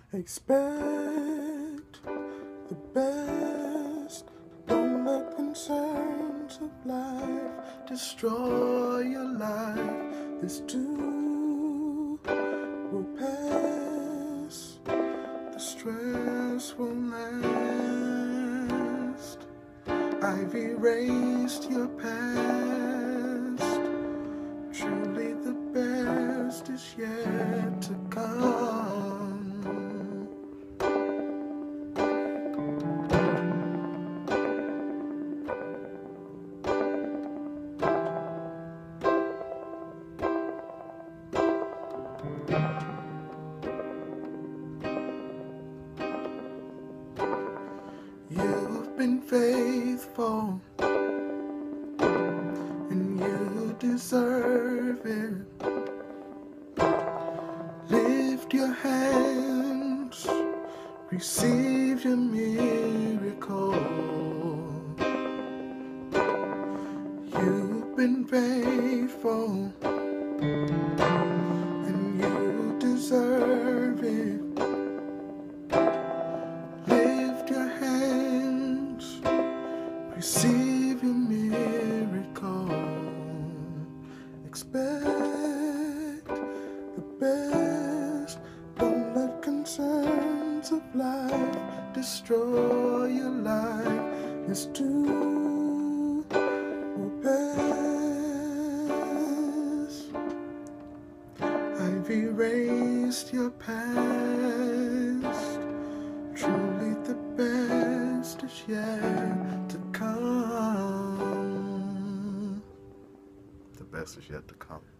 Expect the best. Don't let concerns of life destroy your life. This too will pass. The stress will last. I've erased your past. Truly the best is yet to come. You've been faithful, and you deserve it. Lift your hands, receive your miracle. You've been faithful, and you deserve it. Lift your hands, receive your miracle. Expect the best. Don't let concerns of life destroy your life. This too will pass. I've erased your past. Truly the best is yet to come. The best is yet to come.